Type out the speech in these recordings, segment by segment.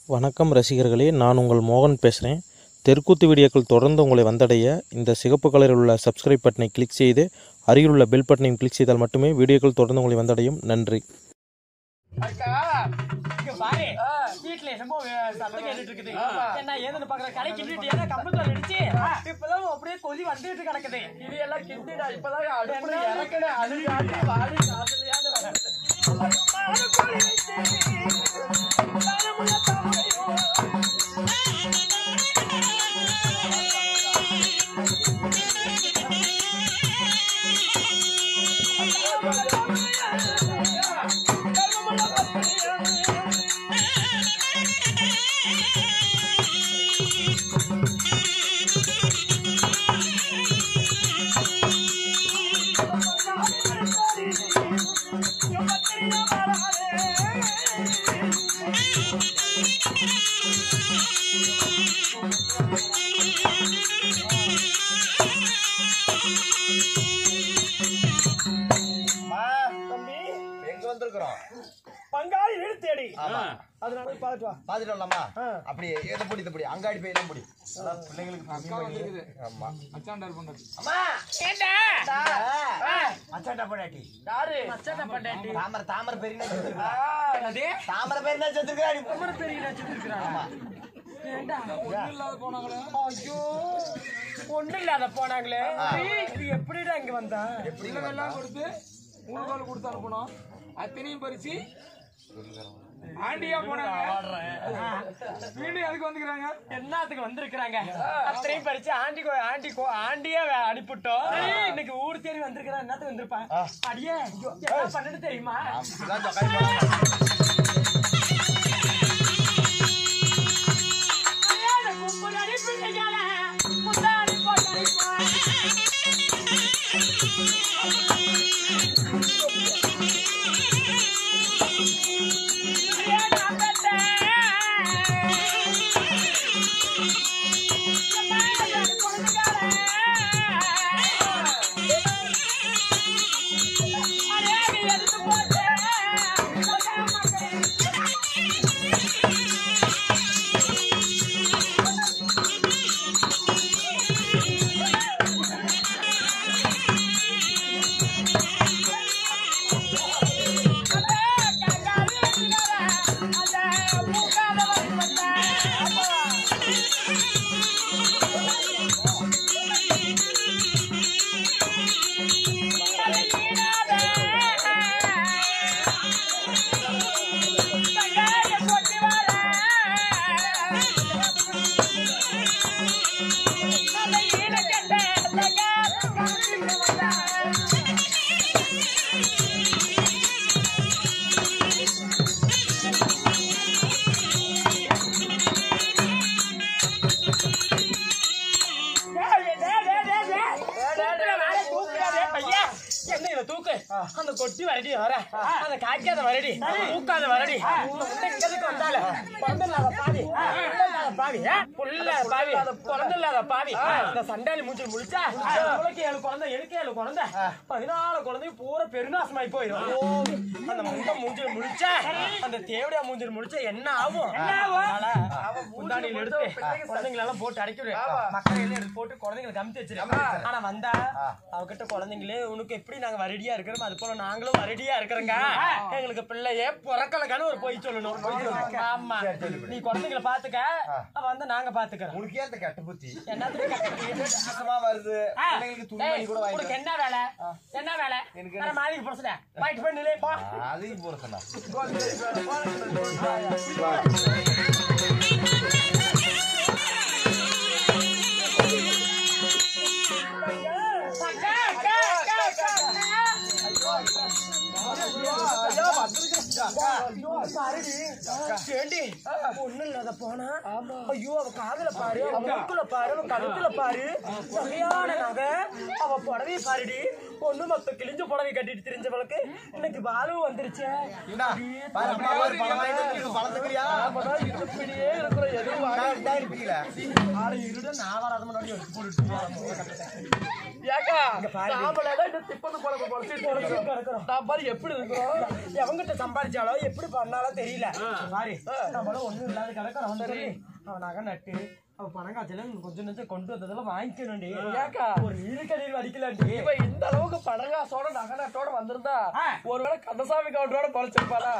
வணக்கம் ரசிகர்களே, நான் உங்கள் மோகன் பேசுகிறேன். தெருக்கூத்து வீடியோக்கள் தொடர்ந்து உங்களை வந்தடைய இந்த சிகப்பு கலரில் உள்ள சப்ஸ்கிரைப் பட்டனை கிளிக் செய்து அருகில் உள்ள பெல் பட்டனையும் கிளிக் செய்தால் மட்டுமே வீடியோக்கள் தொடர்ந்து உங்களை வந்தடையும். நன்றி. வீட்டுல என்னமோ சத்தம் கேட்டுட்டு இருக்குது. என்ன ஏதுன்னு பாக்குற கடை கிண்டிட்டு ஏன்னா கம்பத்துல அடிச்சு இப்பதான் அப்படியே கொதி வந்துட்டு கிடக்குது. இது எல்லாம் கிண்டிடா இப்பதான் அடுப்புல இறக்கணும். அது வாடி பங்காளி வீடு தேடி அதனால பாத்துட்டு வரலாமா? அப்படி எதை பொடி தப்படி அங்காடி போய் எல்லாம் பொடி பிள்ளைங்களுக்கு அச்சாண்டா பொண்டாட்டி தாமரை பெரிய தாமரை பெரிய செத்துருக்காடி தாமரை பெரிய செத்துருக்காங்க. ஒண்ணு இல்லாத போனாங்களே எப்படிடா இங்க வந்தா? எப்படி கொடுத்து 3 ரூபாய் கொடுத்து அனுப்பணும். அத்தனையும் பறிச்சு ஆண்டியா போனாங்க. வீடு எதுக்கு வந்துக்கிறாங்க? என்னத்துக்கு வந்திருக்கிறாங்க? அத்தனையும் பறிச்சு ஆண்டியா அனுப்பிட்டோம். இன்னைக்கு ஊர் தேடி வந்திருக்கிறா. என்னத்துக்கு வந்திருப்பா? அடியே என்ன பண்ணு தெரியுமா? தூக்கு அந்த கொட்டி வரடி வர அந்த காய்க்காத வரடி தூக்காத வரடி வந்தால பாவி பாவி புள்ள பாவி குழந்தை பாவி இந்த சண்டாளி மூஞ்சி முடிச்சா உனக்கு 7 குழந்தை எனக்கு 7 குழந்தை 14 குழந்தையும் பூரா பெருநாசமாயி போயிடும். அந்த முண்டை மூஞ்சில் முடிச்சா அந்த தேவடியா மூஞ்சில் முடிச்சா என்ன ஆகும்? முந்தானியில் எடுத்து குழந்தைங்களெல்லாம் போட்டு அடைக்கிடு மக்களை எல்லாம் எடுத்து போட்டு குழந்தைங்களை கமிச்சு வச்சிரு. ஆனா வந்தா அவகிட்ட குழந்தைங்களே உனக்கு எப்படி நாங்க வரடியா இருக்கிறோம் அது போல நாங்களும் வரடியா இருக்கிறோங்க. எங்களுக்கு பிள்ளையே பிறக்கலக்கான ஒரு பொய் சொல்லணும். ஆமா நீ குழந்தைங்களை பாத்துக்க வந்து நாங்க பாத்துக்கிறோம். உனக்கு ஏன் கெட்ட புத்தி என்னத்துக்கு வருது? உனக்கு என்ன வேலை? என்ன வேலை? எனக்கு மாதிரி புரசன பாயிட்டு போய் நிலை பா அதையும் புரசனா ஒண்ணு இல்லாத போனா ஐயோ அவ காதுல பாரு, அவ மூக்குல பாரு, அவ கழுத்துல பாரு, சரியான நகை அவ புடவையை பாருடி. ஒண்ணு மொத்த கிழிஞ்ச புடவை கட்டிட்டு தெரிஞ்சவளுக்கு இன்னைக்கு பாலும் வந்துருச்சு. இருக்கிற எதுவும் தெரியல. ஆளு இருட நான் வராத முன்னாடி எடுத்து போட்டுட்டு ஏக்கா சாம்பலாதான் இந்த திப்பத்து பழக்க பொழைச்சிட்டு நான் பாரு எப்படி இருக்கிறோம். எவங்கிட்ட சம்பாதிச்சாலோ எப்படி பண்ணாலோ தெரியல. பாரு நம்மளும் ஒண்ணும் இல்லாத கிடக்கிறோம். சரி அவன் நகை நட்டு அவன் பணம் காய்ச்சல கொஞ்சம் நேரத்தை கொண்டு வந்ததெல்லாம் வாங்கிக்கணும்டி. ஏக்கா ஒரு நீர் வடிக்கலாண்டி. இப்ப இந்த அளவுக்கு பணங்காசோட நகநாட்டோட வந்திருந்தா ஒருவேளை கந்தசாமி கவுண்டரோட பொழைச்சிருப்பாளா?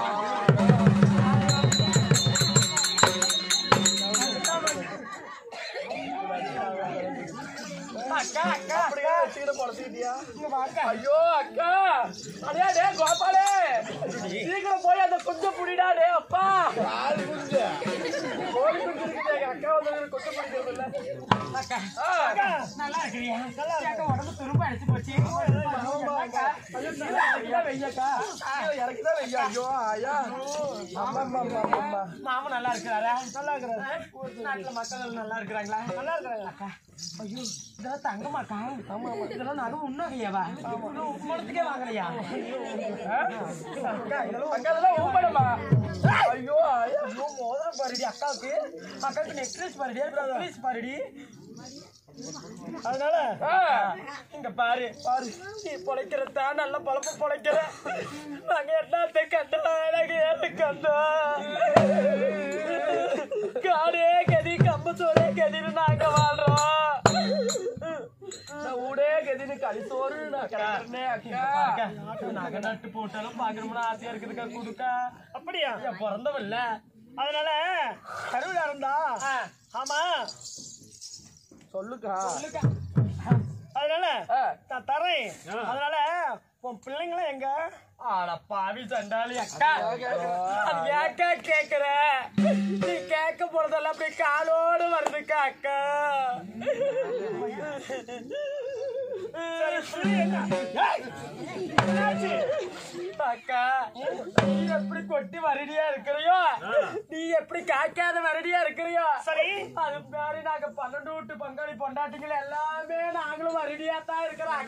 அக்கா அக்கா அப்படியே வச்சுக்கிட்டு பொழைச்சிக்கிட்டியா? இங்க வாக்கா. ஐயோ அக்கா அடையா டே கோபாலே சீக்கிரம் போய் அந்த குஞ்ச புடிடா டே அப்பா. கோழி குஞ்சு இருக்குது எங்க அக்கா வந்து குஞ்சு பிடிக்கிறது இல்ல. அக்கா அக்கா நல்லா இருக்கிறியா? நல்லா இருக்க. உடம்பு துரும்ப அடிச்சு போச்சு. அக்கா ஐயோ இறக்கிதான் வெய்யக்கா. இறக்கிதான் வெய்யா. ஐயோ ஐயா மாமன் நல்லா இருக்கிறாரா? நல்லா இருக்கிறாரு. நாட்டுல மக்கள் நல்லா இருக்கிறாங்களா? நல்லா இருக்கிறாங்களா அக்கா? ஐயோ இதெல்லாம் தங்கமாக்கா? ஆமா ஆமா. இதெல்லாம் நகை உண்ணகையாவா? உப்பமடத்துக்கே வாங்கலையா? அக்கா அதெல்லாம் ஊம்படமா? ஐயோ ஐயா ஐயோ மோதிரம் பாருடி அக்காவுக்கு. அக்காவுக்கு நெக்லஸ் பாருடி. நெக்லஸ் பாருடி. அதனால இங்க பாரு பாரு நீ பொழைக்கிறதா நல்ல பொழப்பு பொழைக்கிற. நாங்க என்னத்தை கண்டா எனக்கு ஏழு கண்டா காடே கதி கம்பத்தோடே கதின்னு நாங்க வாழ்றோம். ஊடே கதின்னு கழிசோறு அக்கா. நகை நட்டு போட்டாலும் பாக்கணும்னு ஆசையா இருக்குதுக்கா குடுக்கா. அப்படியா? பிறந்தவல்ல அதனால கருவில இருந்தா. ஆமா சொல்லுக்கா. அதனால நான் தரேன். அதனால உன் பிள்ளைங்களும் எங்க? ஆட பாவி சண்டாளி அக்கா. அது ஏக்கா கேக்குற? நீ கேட்க போறதெல்லாம் அப்படி காலோடு வருதுக்கா அக்கா. அக்கா நீ எப்படி கொட்டி வரடியா இருக்கிறியோ, நீ எப்படி காய்க்காத வரடியா இருக்கிறியோ சரி. அது மாதிரி நாங்க 12 வீட்டு பங்காளி பொண்டாட்டிகள் எல்லாமே நாங்களும் வரடியா தான் இருக்கிறோம்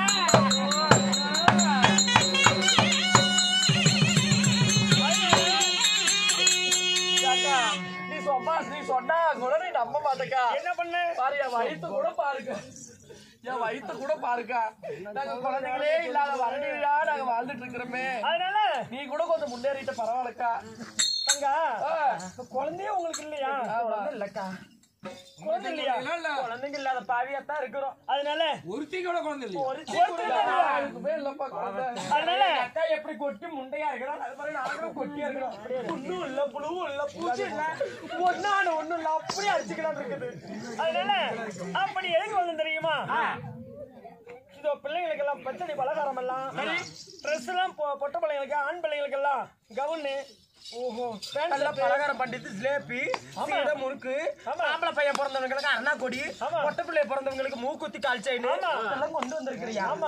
அக்கா. நீ சொன்னா கூட நீ நம்ப மாட்டேக்கா. என்ன பண்ண பாரு என் வயிற்று கூட பாருக்கா. என் வயிற்று கூட பாருக்கா. நாங்க குழந்தைகளே இல்லாத வரணியா நாங்க வாழ்ந்துட்டு இருக்கிறோமே. அதனால நீ கூட கொஞ்சம் முன்னேறிட்ட பரவாயில்லக்கா. தங்க குழந்தைய உங்களுக்கு இல்லையா? இல்லக்கா குழந்தை இல்லையா? குழந்தைங்க இல்லாத பாவியாத்தான் இருக்கிறோம். அதனால ஒருத்தி கூட குழந்தை இல்லையா? யாருக்குமே இல்லப்பா குழந்தை. அதனால அக்கா எப்படி கொட்டி முண்டையா இருக்கிறோம் அது மாதிரி நாங்களும் கொட்டியா இருக்கிறோம். ஒண்ணும் இல்ல புழுவும் இல்ல பூச்சி இல்ல ஒன்னான ஒண்ணும் இல்ல அப்படியே அடிச்சுக்கலாம் இருக்குது. அதனால அப்படி எதுக்கு வந்து தெரியுமா? இதோ பிள்ளைங்களுக்கு எல்லாம் பச்சடி பலகாரம் எல்லாம் ட்ரெஸ் எல்லாம் பொட்ட பிள்ளைங்களுக்கு ஆண் பிள்ளைங்களுக்கு எல்லாம் கவுன்னு ஓஹோ பலகாரம் பண்ணிட்டு ஜிலேபி சீடை முறுக்கு ஆம்பளை பையன் பிறந்தவங்களுக்கு அண்ணா கொடி பொட்ட பிள்ளை பிறந்தவங்களுக்கு மூக்குத்தி கால் செயின் எல்லாம் கொண்டு வந்திருக்கிறியா? ஆமா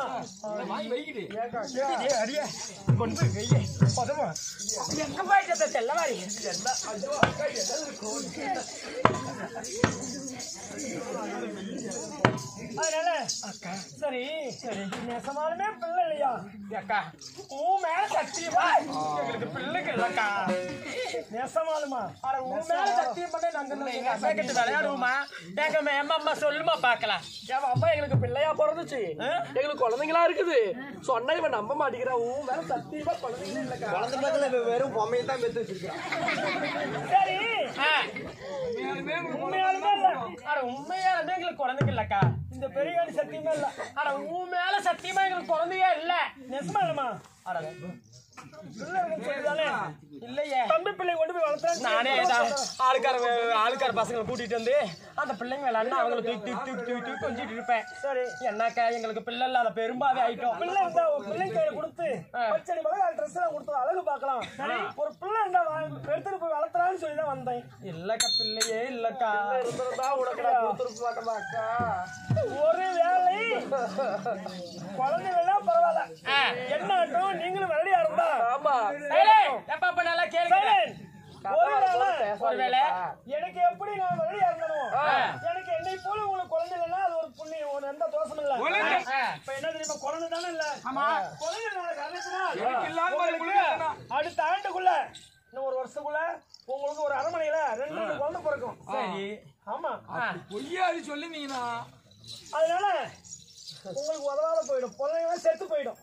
அடியே கொண்டு போய் வெய்ய பதமா எங்க போயிட்ட செல்லவாரி அதனால அக்கா சரி சரி நெசமாலுமே பிள்ளை இல்லையா? அக்கா உன் மேல சத்தியமா எங்களுக்கு பிள்ளைக்கு இல்லக்கா. நெசமாலுமா? அட உன் மேல சத்தியம் பண்ண நாங்க எங்க அம்மா கிட்ட விளையாடுவோமா? எங்க அம்மா சொல்லுமா பாக்கலாம். என் அம்மா எங்களுக்கு பிள்ளையா பிறந்துச்சு. எங்களுக்கு குழந்தைங்களா இருக்குது. சொன்னா இவன் நம்ப மாட்டேங்கிறான். உன் மேல சத்தியமா குழந்தைங்களே இல்லக்கா. குழந்தை பக்கத்துல வெறும் பொம்மையை தான் பெற்று வச்சிருக்கான். சரி உண்மையாலுமே இல்ல. அட உண்மையாலுமே எங்களுக்கு குழந்தைங்க இல்லக்கா. இந்த பெரிய சத்தியமே இல்ல. அட உன் மேல சத்தியமா எங்களுக்கு குழந்தையே இல்ல. நெசமா இல்லமா? அட இல்லையே தம்பி பிள்ளை கொண்டு போய் வளர்த்தேன் நானே. ஆளுக்கார பசங்களை கூட்டிட்டு வந்து அந்த பிள்ளைங்க விளையாடுனா அவங்களை தூக்கி கொஞ்சிட்டு இருப்பேன். சரி என்னக்கா எங்களுக்கு பிள்ளை இல்லாத பெரும்பாவே ஆயிட்டோம். பிள்ளை இருந்தா பிள்ளை கையில கொடுத்து பச்சடி மலை ட்ரெஸ் எல்லாம் கொடுத்து அழகு பார்க்கலாம். ஒரு பிள்ளை இருந்தா எடுத்துட்டு போய் வளர்த்தலான்னு சொல்லிதான் வந்தேன். இல்லக்கா பிள்ளையே இல்லக்கா. இருந்திருந்தா உனக்கு நான் கொடுத்துருக்க மாட்டேமாக்கா. ஒரு வேலை குழந்தைங்க பரவாயில்ல என்ன ஆட்டும் நீங்களும் விளையாடியா இருந்தா ஆமா நல்லா கேளுங்க. ஒருவேளை எனக்கு எப்படி நான் விளையாடியா இருந்தனும் எனக்கு என்னை போல உங்களுக்கு குழந்தை இல்லைன்னா அது ஒரு புண்ணியம். ஒரு எந்த தோஷம் இல்ல. இப்ப என்ன தெரியுமா? குழந்தை தானே இல்ல. குழந்தை அடுத்த ஆண்டுக்குள்ள இன்னும் ஒரு வருஷத்துக்குள்ள உங்களுக்கு ஒரு அரண்மனையில 2 குழந்தை இருக்கும். சரி ஆமா பொய்யாடி சொல்லிருந்தீங்கன்னா அதனால உங்களுக்கு உதவாத போயிடும் பொருளையெல்லாம் செத்து போயிடும்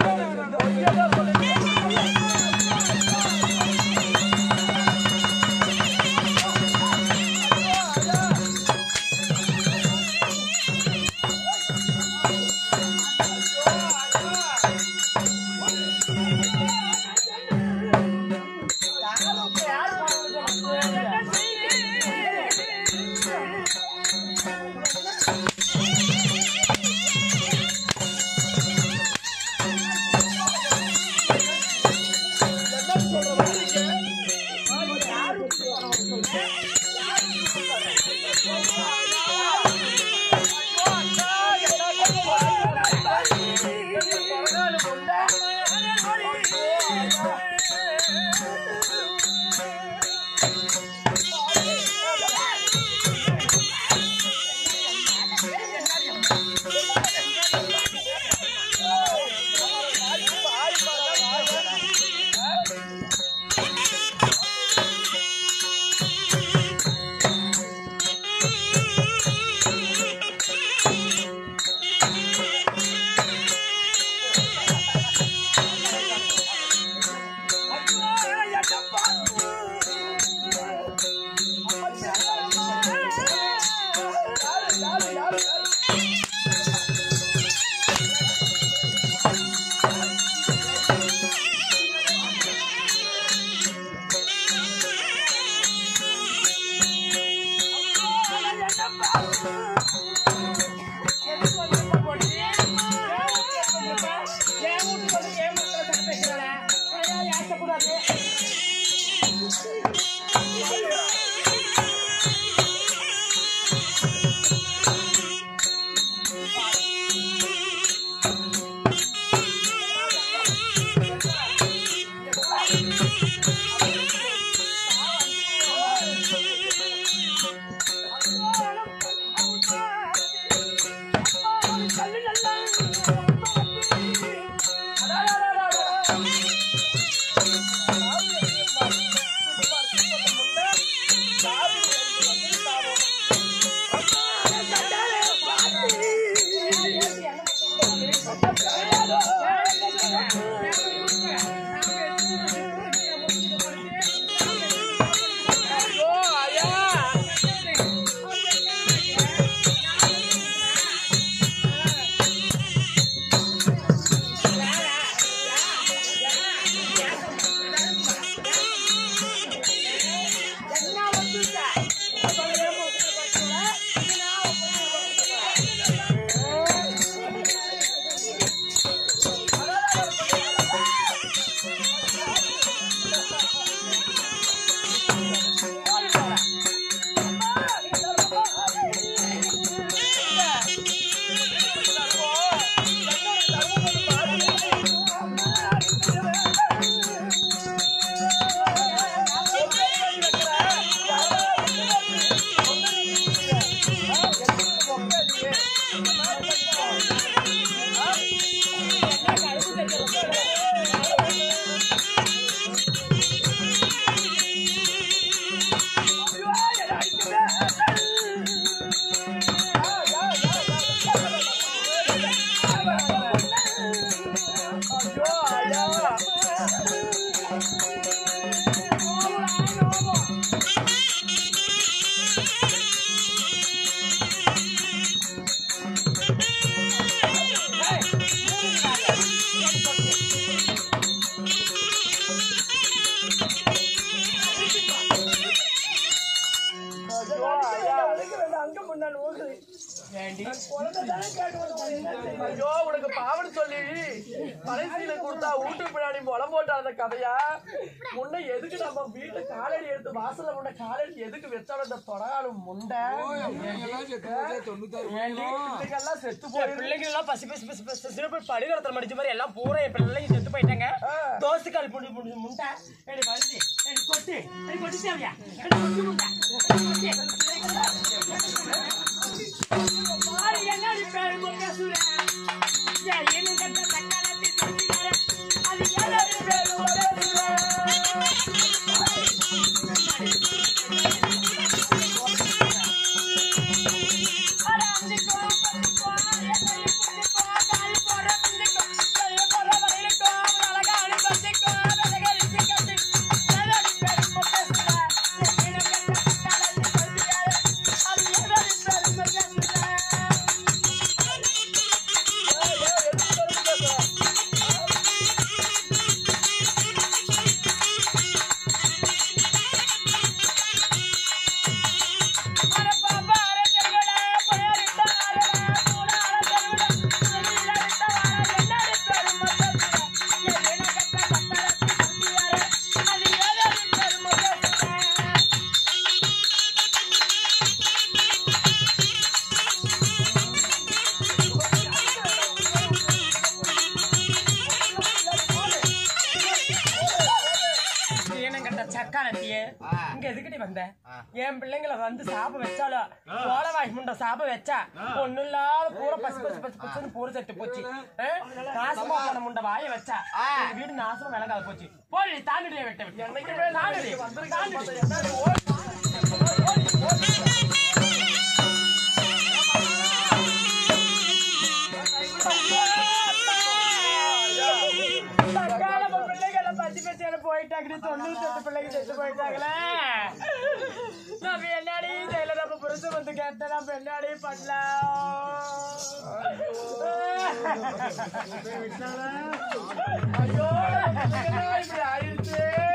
ஐயோ உனக்கு பாவன்னு சொல்லி கடைசியில கொடுத்தா வீட்டு பின்னாடி முளம் போட்டாத கதையா முன்ன எதுக்கு நம்ம வீட்டு காலடி எடுத்து வாசல்ல முன்ன காலடி எதுக்கு வச்சாலும் இந்த தொடகாலும் முண்டை பிள்ளைங்கெல்லாம் செத்து போய் பிள்ளைங்க எல்லாம் பசி பசி பசி பசி பசி போய் படுகிறத்துல மடிச்ச மாதிரி எல்லாம் பூரா என் பிள்ளைங்க செத்து போயிட்டாங்க தோசை கால் புடி புடி முண்டை எடி வரிசி எடி கொட்டு தேவையா எடி கொட்டு முண்டை பாரு என்னடி பேரு பேசுற என்ன கட்ட தக்காளத்தை சொல்லிற அது என்னடி பேரு பேசுற இங்க எதுக்கிட்டி வந்த என் பிள்ளைங்களை வந்து சாப்ப வச்சாலும் ஓலவாய் முண்டை சாப்ப வச்சா ஒண்ணு இல்லாத பூரா பசு பசு பசு பசுன்னு பூர செத்து போச்சு நாசமா போன முண்டை வாய வச்சா வீடு நாசமா விளங்காத போச்சு போய் தாண்டிடியே வெட்ட தாண்டி போயிட்டாங்க 98 பிள்ளைங்க செத்து போயிட்டாங்களே நம்ம என்னடி செய்யல நம்ம புருஷன் வந்து கேட்ட நம்ம என்னடி பண்ணலாம் ஐயோ இப்படி ஆயிடுச்சு